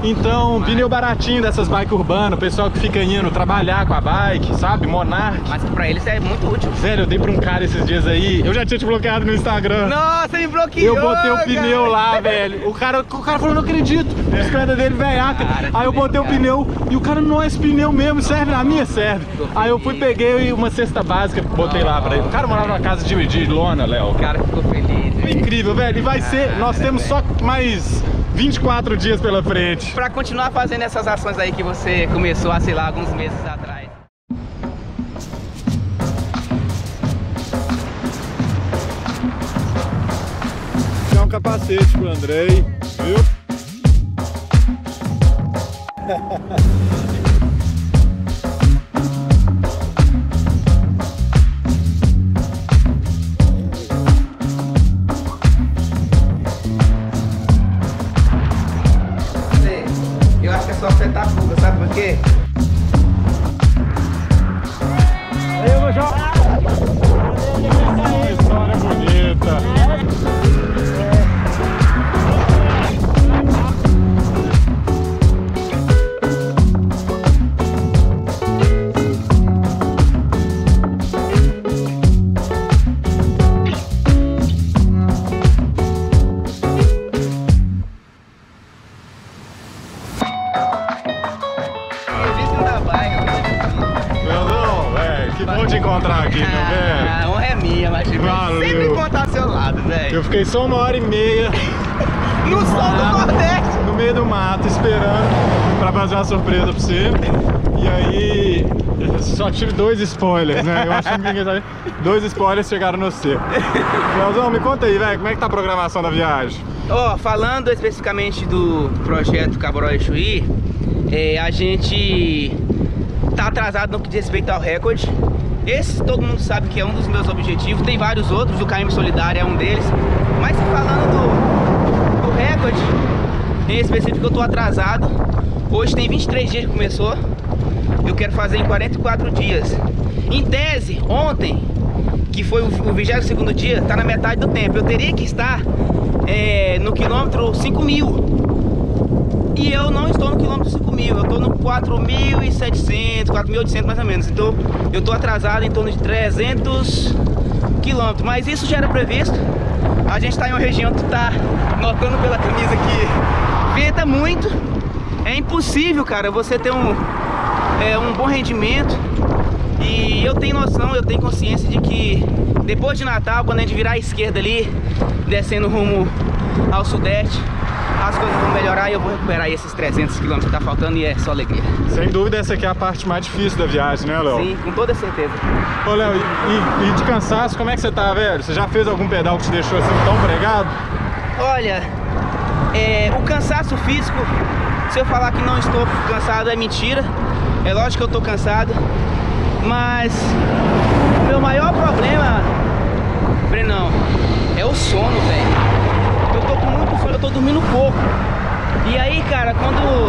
Então, pneu baratinho dessas bikes urbanas, o pessoal que fica indo trabalhar com a bike, sabe? Monark. Mas pra eles é muito útil. Sério, eu dei pra um cara esses dias aí, eu já tinha te bloqueado no Instagram. Nossa, me bloqueou. Eu botei o pneu lá, velho. O cara falou, não acredito. A bicicleta dele velhaca. Aí eu botei o pneu e o cara, não, esse pneu mesmo, serve na minha? Serve. Aí eu fui, peguei uma cesta básica, botei lá pra ele. O cara morava numa casa de lona, Léo. O cara ficou feliz. Foi incrível, velho. E vai ser, nós temos só mais 24 dias pela frente. Pra continuar fazendo essas ações aí que você começou há, sei lá, alguns meses atrás. Tem um capacete pro Andrei, viu? Eu acho que é só apertar a fuga, sabe por quê? Aí eu vou jogar. História bonita. Que bom te encontrar aqui, meu velho. A honra é minha, mas sempre vou estar ao seu lado, velho. Eu fiquei só 1h30 no sol do Nordeste, no meio do mato, esperando pra fazer uma surpresa pra você. E aí, só tive 2 spoilers, né? Eu acho que ninguém sabe. 2 spoilers chegaram no C. Leozão, me conta aí, velho, como é que tá a programação da viagem? Ó, falando especificamente do projeto Caboró e Chuí, a gente tá atrasado no que diz respeito ao recorde. Esse todo mundo sabe que é um dos meus objetivos. Tem vários outros, o KM Solidário é um deles. Mas falando do recorde, em específico eu tô atrasado. Hoje tem 23 dias que começou. Eu quero fazer em 44 dias. Em tese, ontem, que foi o 22º dia, tá na metade do tempo. Eu teria que estar no quilômetro 5.000. E eu não estou no quilômetro 5.000, eu estou no 4.700, 4.800 mais ou menos. Então eu estou atrasado em torno de 300 quilômetros. Mas isso já era previsto. A gente está em uma região que está notando pela camisa que venta muito. É impossível, cara, você ter um bom rendimento. E eu tenho noção, eu tenho consciência de que depois de Natal, quando a gente virar à esquerda ali, descendo rumo ao sudeste, as coisas vão melhorar e eu vou recuperar esses 300 km que tá faltando e é só alegria. Sem dúvida essa aqui é a parte mais difícil da viagem, né, Léo? Sim, com toda certeza. Ô, Léo, e de cansaço, como é que você tá, velho? Você já fez algum pedal que te deixou assim tão pregado? Olha, o cansaço físico, se eu falar que não estou cansado é mentira. É lógico que eu tô cansado, mas o meu maior problema, Brenão, é o sono, velho. Eu tô com muito sono, eu tô dormindo pouco. E aí, cara, quando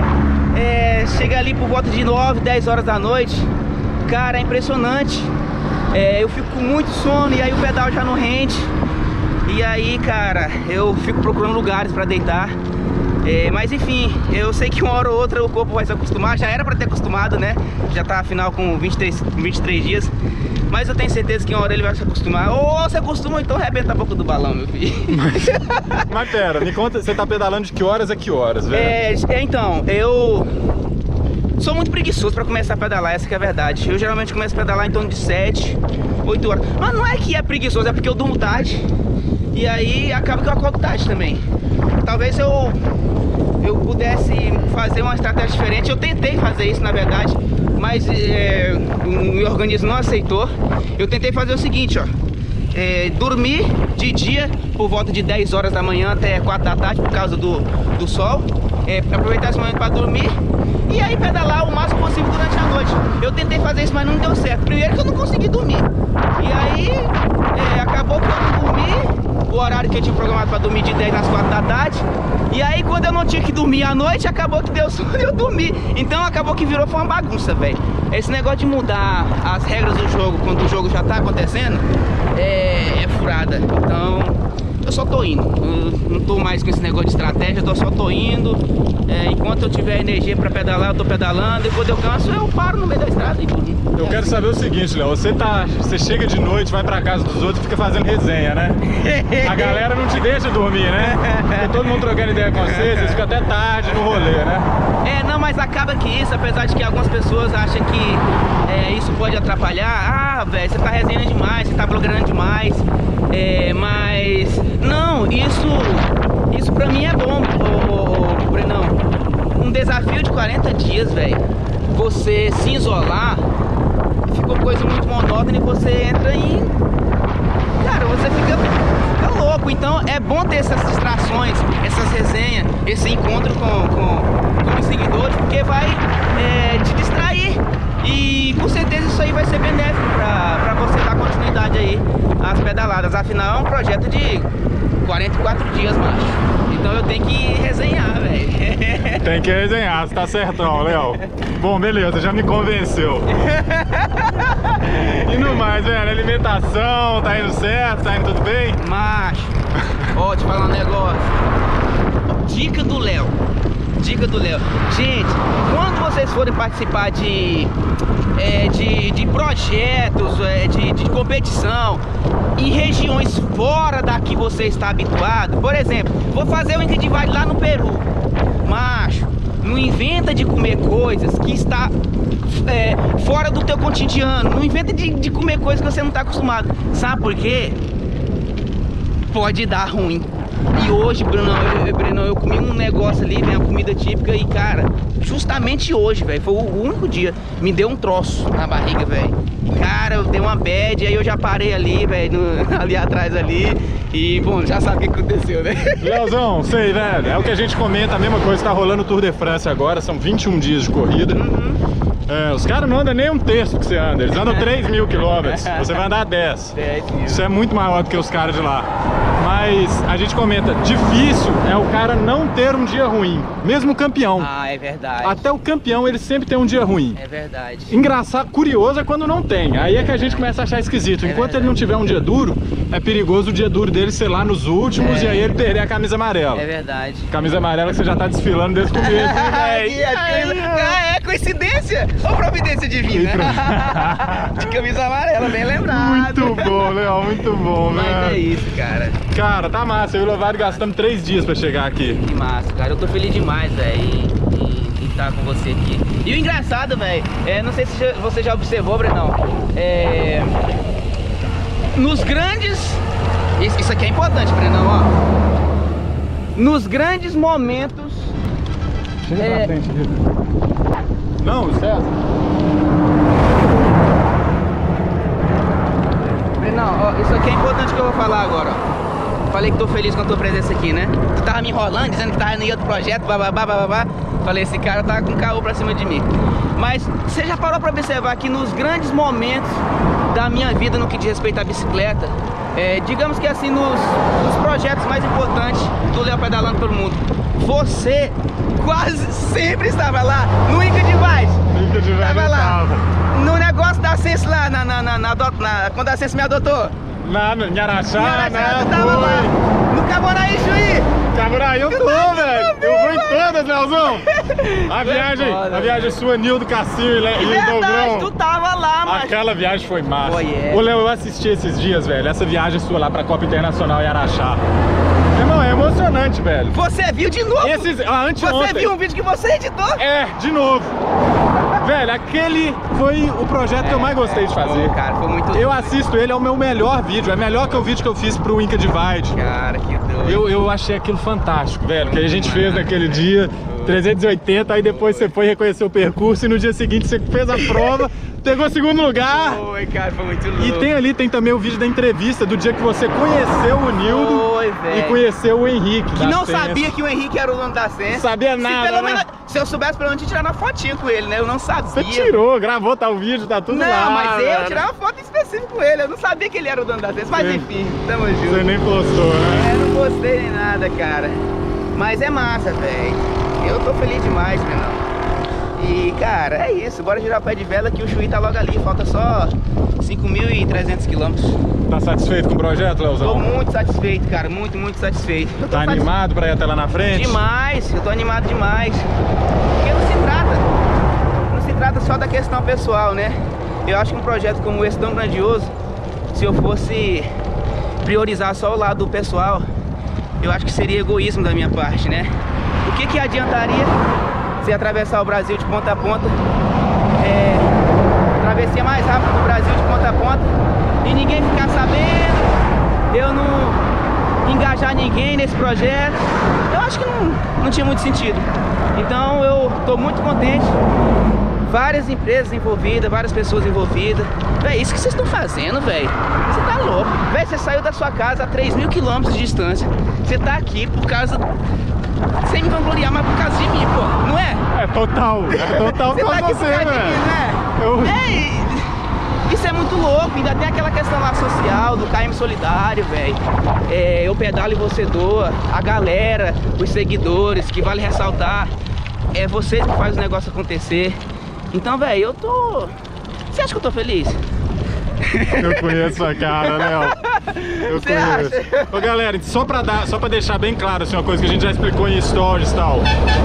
chega ali por volta de 9, 10 horas da noite, cara, é impressionante. Eu fico com muito sono e aí o pedal já não rende. E aí, cara, eu fico procurando lugares pra deitar. Mas enfim, eu sei que uma hora ou outra o corpo vai se acostumar. Já era pra ter acostumado, né? Já tá afinal com 23 dias. Mas eu tenho certeza que uma hora ele vai se acostumar. Ou se acostuma, então arrebenta a boca do balão, meu filho. Mas pera, me conta, você tá pedalando de que horas a que horas, velho? Então, eu sou muito preguiçoso pra começar a pedalar, essa que é a verdade. Eu geralmente começo a pedalar em torno de 7, 8 horas. Mas não é que é preguiçoso, é porque eu durmo tarde. E aí acaba que eu acordo tarde também. Talvez eu pudesse fazer uma estratégia diferente. Eu tentei fazer isso, na verdade, mas o meu organismo não aceitou. Eu tentei fazer o seguinte, ó. Dormir de dia por volta de 10 horas da manhã até 4 da tarde por causa do sol. Aproveitar esse momento para dormir e aí pedalar o máximo possível durante a noite. Eu tentei fazer isso, mas não deu certo. Primeiro que eu não consegui dormir. E aí acabou que eu não dormi o horário que eu tinha programado para dormir de 10 às 4 da tarde. E aí quando eu não tinha que dormir à noite, acabou que deu sono e eu dormi. Então acabou que virou, foi uma bagunça, velho. Esse negócio de mudar as regras do jogo quando o jogo já tá acontecendo é furada. Então eu só tô indo. Eu não tô mais com esse negócio de estratégia, eu só tô indo. Enquanto eu tiver energia pra pedalar, eu tô pedalando. E quando eu canso, eu paro no meio da estrada e tudo. Eu quero saber o seguinte, Léo, você chega de noite, vai pra casa dos outros e fica fazendo resenha, né? A galera não te deixa dormir, né? Fica todo mundo trocando ideia com vocês ficam até tarde no rolê, né? Não, mas acaba que isso, apesar de que algumas pessoas acham que isso pode atrapalhar. Ah, velho, você tá resenhando demais, você tá blogueirando demais. Mas não, isso pra mim é bom, Brenão. Um desafio de 40 dias, velho. Você se isolar, ficou coisa muito monótona e você entra em... Cara, você fica louco. Então é bom ter essas distrações, essas resenhas, esse encontro com os seguidores, porque vai te distrair. E com certeza isso aí vai ser benéfico pra você dar continuidade aí às pedaladas. Afinal é um projeto de 44 dias, macho. Então eu tenho que resenhar, velho. Tem que resenhar, você tá certão, Léo. Bom, beleza, já me convenceu. E no mais, velho, alimentação, tá indo certo, tá indo tudo bem? Macho, ó, te falar um negócio. Dica do Léo. Dica do Léo. Gente, quando vocês forem participar de projetos, de competição em regiões fora da que você está habituado, por exemplo, vou fazer o Inca de Vale lá no Peru. Macho, não inventa de comer coisas que está fora do teu cotidiano. Não inventa de comer coisas que você não está acostumado. Sabe por quê? Pode dar ruim. E hoje, Brunão, eu comi um negócio ali, uma comida típica, e cara, justamente hoje, velho, foi o único dia, me deu um troço na barriga, velho. Cara, eu dei uma bad, aí eu já parei ali, velho, ali atrás ali, e bom, já sabe o que aconteceu, né? Leozão, sei, velho, é o que a gente comenta, a mesma coisa, tá rolando o Tour de France agora, são 21 dias de corrida. Os caras não andam nem um terço que você anda, eles andam 3.000 quilômetros, você vai andar 10. 10 mil. Isso é muito maior do que os caras de lá. Mas a gente comenta, difícil é o cara não ter um dia ruim, mesmo o campeão. Ah, é verdade. Até o campeão ele sempre tem um dia ruim. É verdade. Engraçado, curioso é quando não tem. Aí é que a gente começa a achar esquisito. Enquanto ele não tiver um dia duro, é perigoso o dia duro dele ser lá nos últimos e aí ele perder a camisa amarela. É verdade. Camisa amarela que você já tá desfilando desde o começo, É coincidência ou providência divina? De camisa amarela, bem lembrado. Muito bom, Léo, muito bom, né? Mas é isso, cara. Cara, tá massa. Eu e o Lovário gastamos 3 dias pra chegar aqui. Que massa, cara. Eu tô feliz demais, velho, em estar com você aqui. E o engraçado, velho, não sei se você já observou, Brenão, nos grandes... Isso aqui é importante, Brenão, ó. Nos grandes momentos... Chega pra frente, não, César. Brenão, ó, isso aqui é importante que eu vou falar agora, ó. Falei que tô feliz com a tua presença aqui, né? Tu tava me enrolando, dizendo que tava em outro projeto, bababá. Falei, esse cara tá com caô pra cima de mim. Mas você já parou pra observar que nos grandes momentos da minha vida no que diz respeito à bicicleta, digamos que assim, nos projetos mais importantes do Léo Pedalando pelo Mundo, você quase sempre estava lá no Inca de Vale. Inca de Vale estava lá. No negócio da Sense lá, quando a Sense me adotou. Em Araxá, né? Eu tava lá. No Caboraí, Chuí. Caboraí eu tô, velho. Eu vou em todas, Leozão. A viagem sua, Nildo, Cassinho e Dogrão. Tu tava lá, mano. Aquela viagem foi massa. Oh, Ô, Léo, eu assisti esses dias, velho. Essa viagem sua lá pra Copa Internacional em Araxá. Irmão, é emocionante, velho. Você viu de novo? Anteontem. Você viu um vídeo que você editou? De novo. Velho, aquele foi o projeto que eu mais gostei de fazer. Cara, foi muito... Eu assisto ele, é o meu melhor vídeo. É melhor que o vídeo que eu fiz pro Inca de Vale. Cara, que doido. Eu achei aquilo fantástico, velho. Que a gente fez naquele dia, 380, aí depois você foi reconhecer o percurso e no dia seguinte você fez a prova, pegou segundo lugar. Foi, cara, foi muito louco. E tem também o vídeo da entrevista do dia que você conheceu o Nildo e conheceu o Henrique. Que não sabia que o Henrique era o dono da Sense. Sabia nada, se eu soubesse, pelo menos eu tirar uma fotinha com ele, né? Eu não sabia. Você tirou, gravou, tá o vídeo, tá tudo lá. Não, mas eu velho. tirei uma foto específica com ele. Eu não sabia que ele era o dono da Sense. Mas enfim, tamo junto. Você nem postou, né? Não postei nem nada, cara. Mas é massa, velho. Eu tô feliz demais, Brenão. E, cara, é isso. Bora girar o pé de vela que o Chuí tá logo ali. Falta só 5.300 quilômetros. Tá satisfeito com o projeto, Leozão? Tô muito satisfeito, cara. Muito, muito satisfeito. Tá animado pra ir até lá na frente? Demais. Eu tô animado demais. Porque não se trata só da questão pessoal, né? Eu acho que um projeto como esse tão grandioso, se eu fosse priorizar só o lado do pessoal, eu acho que seria egoísmo da minha parte, né? O que adiantaria se atravessar o Brasil de ponta a ponta, travessia mais rápida do Brasil de ponta a ponta, e ninguém ficar sabendo, eu não engajar ninguém nesse projeto? Eu acho que não tinha muito sentido. Então eu tô muito contente. Várias empresas envolvidas, várias pessoas envolvidas. Véi, isso que vocês estão fazendo, velho. Você tá louco. Véi, você saiu da sua casa a 3.000 quilômetros de distância. Você tá aqui por causa... Sem me vangloriar, mas por causa de mim, pô. Não é? É total. É total por causa de você, velho. Isso é muito louco. Ainda tem aquela questão lá social, do KM Solidário, velho. Eu pedalo e você doa. A galera, os seguidores, que vale ressaltar, é você que faz o negócio acontecer. Então, velho, eu tô... Você acha que eu tô feliz? Eu conheço a cara, Léo. Eu Você conheço. acha? Ô, galera, só pra deixar bem claro, assim, uma coisa que a gente já explicou em stories e tal.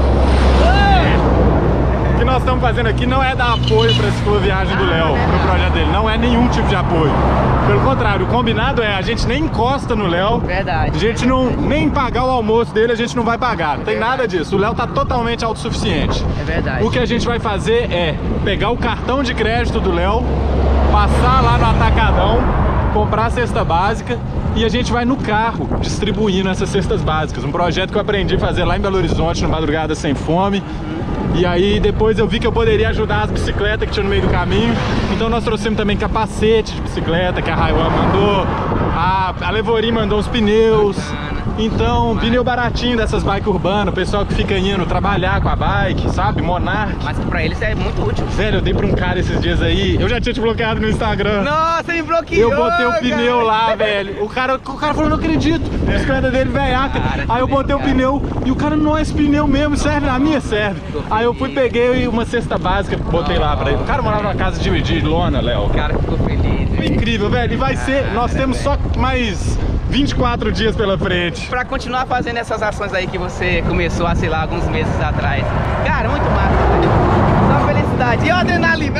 O que nós estamos fazendo aqui não é dar apoio pra cicloviagem do Léo, pro projeto dele. Não é nenhum tipo de apoio. Pelo contrário, o combinado é a gente nem encosta no Léo. Verdade. A gente nem pagar o almoço dele, a gente não vai pagar. Não tem nada disso. O Léo tá totalmente autossuficiente. É verdade. O que a gente vai fazer é pegar o cartão de crédito do Léo, passar lá no Atacadão, comprar a cesta básica e a gente vai no carro distribuindo essas cestas básicas. Um projeto que eu aprendi a fazer lá em Belo Horizonte, no Madrugada Sem Fome. E aí depois eu vi que eu poderia ajudar as bicicletas que tinha no meio do caminho. Então nós trouxemos também capacete de bicicleta que a Raiwan mandou. A Levorim mandou uns pneus. Então, pneu baratinho dessas bikes urbanas, o pessoal que fica indo trabalhar com a bike, sabe? Monark. Mas pra eles é muito útil. Sério, eu dei pra um cara esses dias aí. Eu já tinha te bloqueado no Instagram. Nossa, me bloqueou. Eu botei o pneu lá, velho. O cara falou, não acredito. A bicicleta dele velhaca. Aí eu botei o pneu e o cara, não, esse pneu mesmo serve, na minha serve. Aí eu peguei uma cesta básica, botei lá pra ele. O cara morava numa casa de lona, Léo. O cara ficou feliz. Foi incrível, velho. E vai ser, nós temos só mais 24 dias pela frente. Pra continuar fazendo essas ações aí que você começou há, sei lá, alguns meses atrás. Cara, muito massa, velho. Só felicidade. E a adrenalina?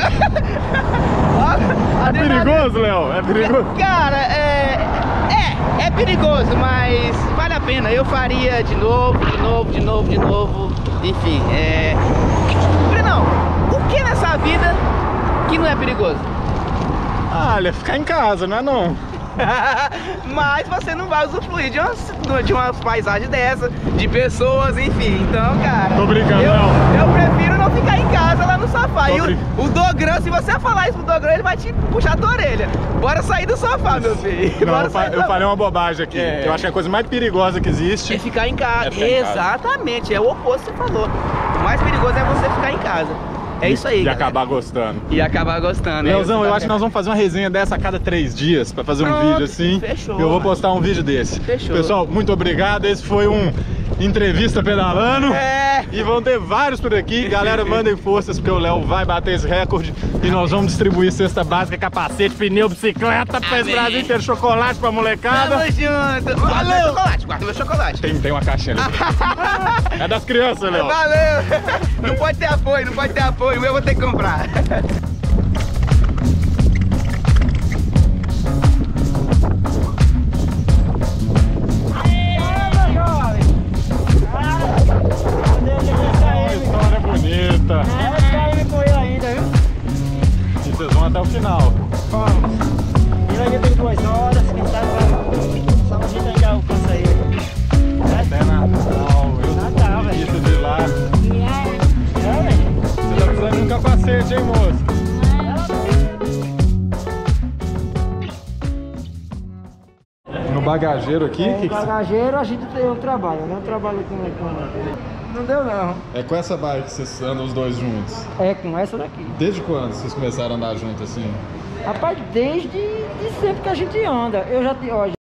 É perigoso, Léo? É perigoso? Cara, é perigoso, mas vale a pena. Eu faria de novo. Enfim, Brenão, o que nessa vida que não é perigoso? Olha, ficar em casa, não é não? Mas você não vai usufruir de uma paisagem dessa, de pessoas, enfim. Então, cara, Tô brincando, eu prefiro não ficar em casa lá no sofá. E o Dogrão, se você falar isso pro Dogrão, ele vai te puxar a tua orelha. Bora sair do sofá, meu filho. Não, eu falei uma bobagem aqui. Eu acho que a coisa mais perigosa que existe é ficar em casa. Exatamente, é o oposto que você falou. O mais perigoso é você ficar em casa. É isso aí, E galera. acabar gostando. E acabar gostando. Leozão, eu acho que nós vamos fazer uma resenha dessa a cada 3 dias pra fazer um Pronto, vídeo assim. fechou, Eu vou postar um vídeo desse. Fechou. Pessoal, muito obrigado. Esse foi um Entrevista Pedalando. É. E vão ter vários por aqui. Galera, mandem forças porque o Léo vai bater esse recorde. E nós vamos distribuir cesta básica, capacete, pneu, bicicleta pra esse Brasil inteiro, chocolate pra molecada. Tamo junto. Guarda meu chocolate, guarda meu chocolate. Tem uma caixinha ali. É das crianças, Léo. Valeu. Não pode ter apoio, não pode ter apoio. Eu vou ter que comprar. História bonita. E vocês vão até o final. Vamos. E vai ter 2 horas, quem sabe só a gente ainda alcança ele. Até Natal. Natal, velho. Isso de lá. É, velho. Você tá precisando de um capacete, hein, moço? No bagageiro aqui? No bagageiro a gente tem um trabalho, eu não trabalho com... Não deu não. É com essa bike que vocês andam os dois juntos? É com essa daqui. Desde quando vocês começaram a andar juntos assim? Rapaz, desde sempre que a gente anda. Eu já, ó,